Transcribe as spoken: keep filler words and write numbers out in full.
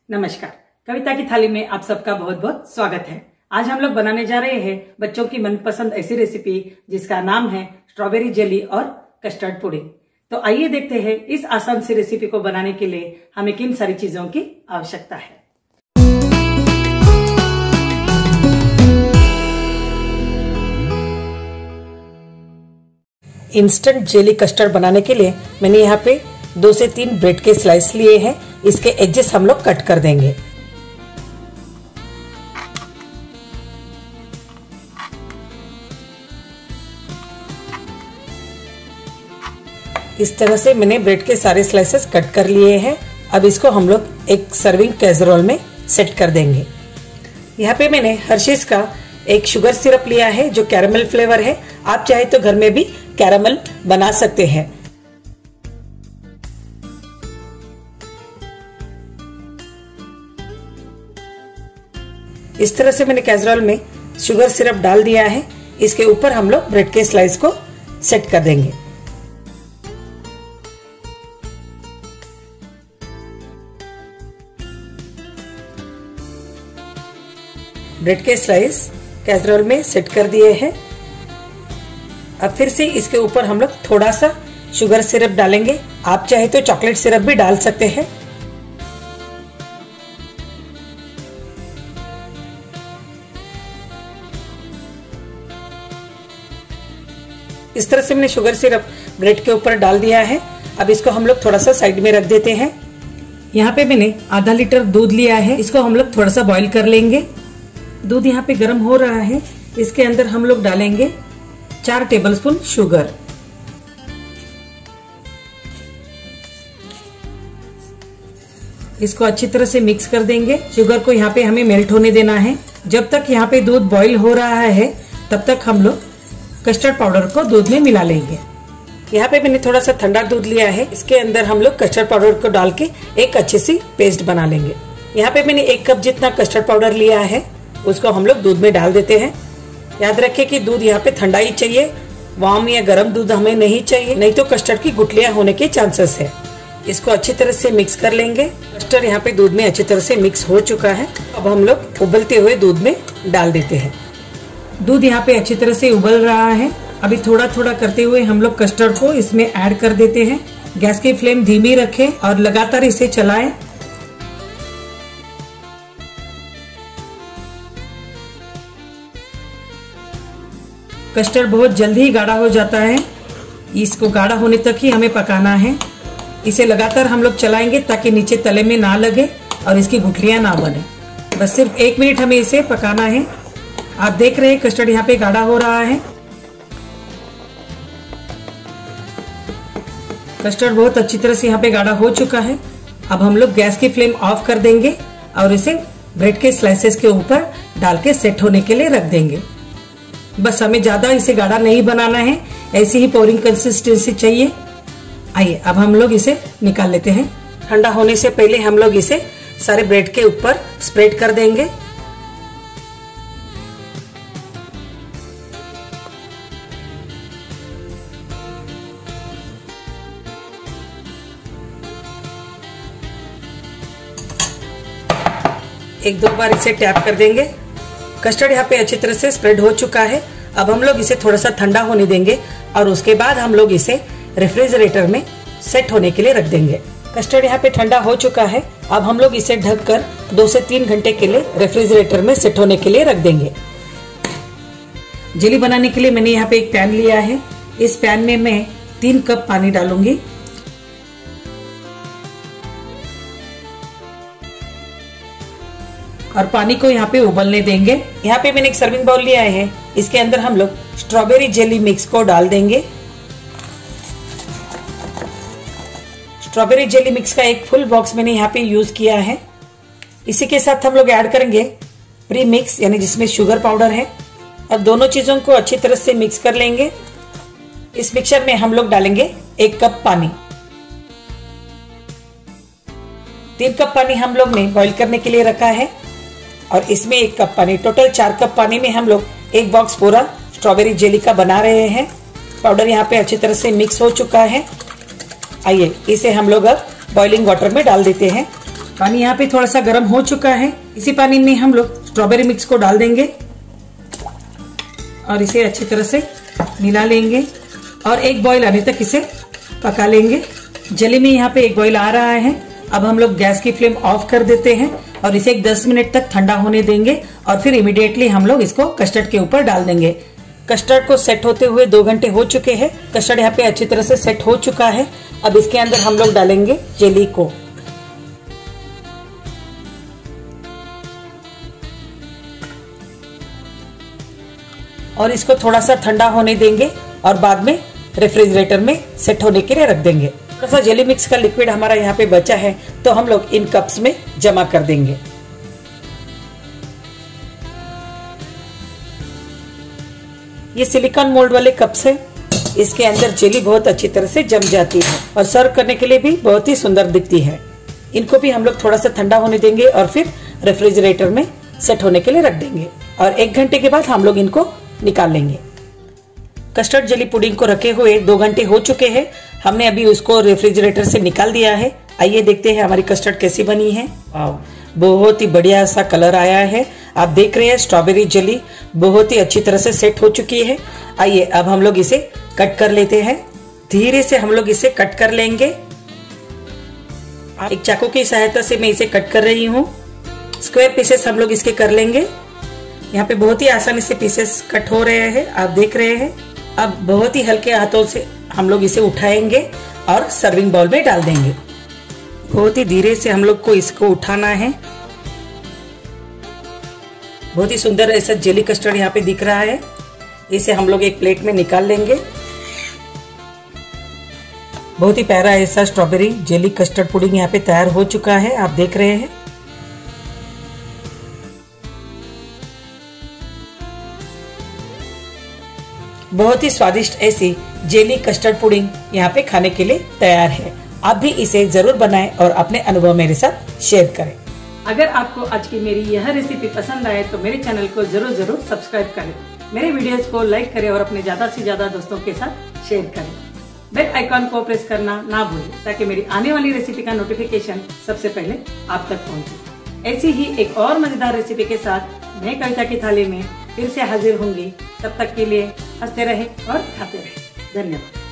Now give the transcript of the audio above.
नमस्कार। कविता की थाली में आप सबका बहुत बहुत स्वागत है। आज हम लोग बनाने जा रहे हैं बच्चों की मनपसंद ऐसी रेसिपी जिसका नाम है स्ट्रॉबेरी जेली और कस्टर्ड पुडिंग। तो आइए देखते हैं इस आसान सी रेसिपी को बनाने के लिए हमें किन सारी चीजों की आवश्यकता है। इंस्टेंट जेली कस्टर्ड बनाने के लिए मैंने यहाँ पे दो से तीन ब्रेड के स्लाइस लिए हैं। इसके एजेस हम लोग कट कर देंगे। इस तरह से मैंने ब्रेड के सारे स्लाइसेस कट कर लिए हैं। अब इसको हम लोग एक सर्विंग कैसरोल में सेट कर देंगे। यहाँ पे मैंने हर्शीज का एक शुगर सिरप लिया है जो कैरामल फ्लेवर है। आप चाहे तो घर में भी कैरामल बना सकते हैं। इस तरह से मैंने कैसरोल में शुगर सिरप डाल दिया है। इसके ऊपर हम लोग ब्रेड के स्लाइस को सेट कर देंगे। ब्रेड के स्लाइस कैसरोल में सेट कर दिए हैं। अब फिर से इसके ऊपर हम लोग थोड़ा सा शुगर सिरप डालेंगे। आप चाहे तो चॉकलेट सिरप भी डाल सकते हैं। इस तरह से मैंने शुगर सिरप ब्रेड के ऊपर डाल दिया है। अब इसको हम लोग थोड़ा सा साइड में रख देते हैं। यहाँ पे मैंने आधा लीटर दूध लिया है। इसको हम लोग थोड़ा सा बॉईल कर लेंगे। दूध यहाँ पे गर्म हो रहा है। इसके अंदर हम लोग डालेंगे चार टेबलस्पून शुगर। इसको अच्छी तरह से मिक्स कर देंगे। शुगर को यहाँ पे हमें मेल्ट होने देना है। जब तक यहाँ पे दूध बॉईल हो रहा है तब तक हम लोग कस्टर्ड पाउडर को दूध में मिला लेंगे। यहाँ पे मैंने थोड़ा सा ठंडा दूध लिया है। इसके अंदर हम लोग कस्टर्ड पाउडर को डाल के एक अच्छी सी पेस्ट बना लेंगे। यहाँ पे मैंने एक कप जितना कस्टर्ड पाउडर लिया है, उसको हम लोग दूध में डाल देते हैं। याद रखें कि दूध यहाँ पे ठंडा ही चाहिए, वार्म या गर्म दूध हमें नहीं चाहिए, नहीं तो कस्टर्ड की गुठलियां होने के चांसेस है। इसको अच्छी तरह से मिक्स कर लेंगे। कस्टर्ड यहाँ पे दूध में अच्छी तरह से मिक्स हो चुका है। अब हम लोग उबलते हुए दूध में डाल देते हैं। दूध यहाँ पे अच्छी तरह से उबल रहा है। अभी थोड़ा थोड़ा करते हुए हम लोग कस्टर्ड को इसमें ऐड कर देते हैं। गैस की फ्लेम धीमी रखें और लगातार इसे चलाएं। कस्टर्ड बहुत जल्दी ही गाढ़ा हो जाता है। इसको गाढ़ा होने तक ही हमें पकाना है। इसे लगातार हम लोग चलाएंगे ताकि नीचे तले में ना लगे और इसकी गुठलियां ना बने। बस सिर्फ एक मिनट हमें इसे पकाना है। आप देख रहे हैं कस्टर्ड यहाँ पे गाढ़ा हो रहा है। कस्टर्ड बहुत अच्छी तरह से यहाँ पे गाढ़ा हो चुका है। अब हम लोग गैस की फ्लेम ऑफ कर देंगे और इसे ब्रेड के स्लाइसेस के ऊपर डाल के सेट होने के लिए रख देंगे। बस हमें ज्यादा इसे गाढ़ा नहीं बनाना है, ऐसी ही पोरिंग कंसिस्टेंसी चाहिए। आइए अब हम लोग इसे निकाल लेते हैं। ठंडा होने से पहले हम लोग इसे सारे ब्रेड के ऊपर स्प्रेड कर देंगे। एक दो बार इसे टैप कर देंगे। कस्टर्ड यहाँ पे अच्छी तरह से स्प्रेड हो चुका है। अब हम लोग इसे थोड़ा सा ठंडा होने देंगे और उसके बाद हम लोग इसे रेफ्रिजरेटर में सेट होने के लिए रख देंगे। कस्टर्ड यहाँ पे ठंडा हो चुका है। अब हम लोग इसे ढककर दो से तीन घंटे के लिए रेफ्रिजरेटर में सेट होने के लिए रख देंगे। जेली बनाने के लिए मैंने यहाँ पे एक पैन लिया है। इस पैन में मैं तीन कप पानी डालूंगी। और पानी को यहाँ पे उबलने देंगे। यहाँ पे मैंने एक सर्विंग बाउल लिया है। इसके अंदर हम लोग स्ट्रॉबेरी जेली मिक्स को डाल देंगे। स्ट्रॉबेरी जेली मिक्स का एक फुल बॉक्स मैंने यहाँ पे यूज किया है। इसी के साथ हम लोग ऐड करेंगे प्री मिक्स, यानी जिसमें शुगर पाउडर है। अब दोनों चीजों को अच्छी तरह से मिक्स कर लेंगे। इस मिक्सचर में हम लोग डालेंगे एक कप पानी। तीन कप पानी हम लोग ने बॉईल करने के लिए रखा है और इसमें एक कप पानी, टोटल चार कप पानी में हम लोग एक बॉक्स पूरा स्ट्रॉबेरी जेली का बना रहे हैं। पाउडर यहाँ पे अच्छी तरह से मिक्स हो चुका है। आइए इसे हम लोग अब बॉइलिंग वाटर में डाल देते हैं। पानी यहाँ पे थोड़ा सा गर्म हो चुका है। इसी पानी में हम लोग स्ट्रॉबेरी मिक्स को डाल देंगे और इसे अच्छी तरह से मिला लेंगे और एक बॉईल आने तक इसे पका लेंगे। जली में यहाँ पे एक बॉईल आ रहा है। अब हम लोग गैस की फ्लेम ऑफ कर देते हैं और इसे एक दस मिनट तक ठंडा होने देंगे और फिर इमीडिएटली हम लोग इसको कस्टर्ड के ऊपर डाल देंगे। कस्टर्ड को सेट होते हुए दो घंटे हो चुके हैं। कस्टर्ड यहाँ पे अच्छी तरह से सेट हो चुका है। अब इसके अंदर हम लोग डालेंगे जेली को। और इसको थोड़ा सा ठंडा होने देंगे और बाद में रेफ्रिजरेटर में सेट होने के लिए रख देंगे। थोड़ा सा जेली मिक्स का लिक्विड हमारा यहाँ पे बचा है तो हम लोग इन कप्स में जमा कर देंगे। ये सिलिकॉन मोल्ड वाले कप्स है। इसके अंदर जेली बहुत अच्छी तरह से जम जाती है और सर्व करने के लिए भी बहुत ही सुंदर दिखती है। इनको भी हम लोग थोड़ा सा ठंडा होने देंगे और फिर रेफ्रिजरेटर में सेट होने के लिए रख देंगे और एक घंटे के बाद हम लोग इनको निकाल लेंगे। कस्टर्ड जेली पुडिंग को रखे हुए दो घंटे हो चुके हैं। हमने अभी उसको रेफ्रिजरेटर से निकाल दिया है। आइए देखते हैं हमारी कस्टर्ड कैसी बनी है। वाव, बहुत ही बढ़िया सा कलर आया है। आप देख रहे हैं स्ट्रॉबेरी जेली बहुत ही अच्छी तरह से सेट हो चुकी है। आइए अब हम लोग इसे कट कर लेते हैं। धीरे से हम लोग इसे कट कर लेंगे। एक चाकू की सहायता से मैं इसे कट कर रही हूँ। स्क्वायर पीसेस हम लोग इसके कर लेंगे। यहाँ पे बहुत ही आसानी से पीसेस कट हो रहे हैं, आप देख रहे हैं। अब बहुत ही हल्के हाथों से हम लोग इसे उठाएंगे और सर्विंग बाउल में डाल देंगे। बहुत ही धीरे से हम लोग को इसको उठाना है। बहुत ही सुंदर ऐसा जेली कस्टर्ड यहाँ पे दिख रहा है। इसे हम लोग एक प्लेट में निकाल लेंगे। बहुत ही प्यारा ऐसा स्ट्रॉबेरी जेली कस्टर्ड पुडिंग यहाँ पे तैयार हो चुका है, आप देख रहे हैं। बहुत ही स्वादिष्ट ऐसी जेली कस्टर्ड पुडिंग यहाँ पे खाने के लिए तैयार है। आप भी इसे जरूर बनाएं और अपने अनुभव मेरे साथ शेयर करें। अगर आपको आज की मेरी यह रेसिपी पसंद आए तो मेरे चैनल को जरूर जरूर सब्सक्राइब करें, मेरे वीडियोस को लाइक करें और अपने ज्यादा से ज्यादा दोस्तों के साथ शेयर करें। बेल आइकॉन को प्रेस करना ना भूलें ताकि मेरी आने वाली रेसिपी का नोटिफिकेशन सबसे पहले आप तक पहुंचे। ऐसी ही एक और मजेदार रेसिपी के साथ मैं कविता की थाली में फिर से हाजिर होंगी। तब तक के लिए हंसते रहे और खाते रहे। धन्यवाद।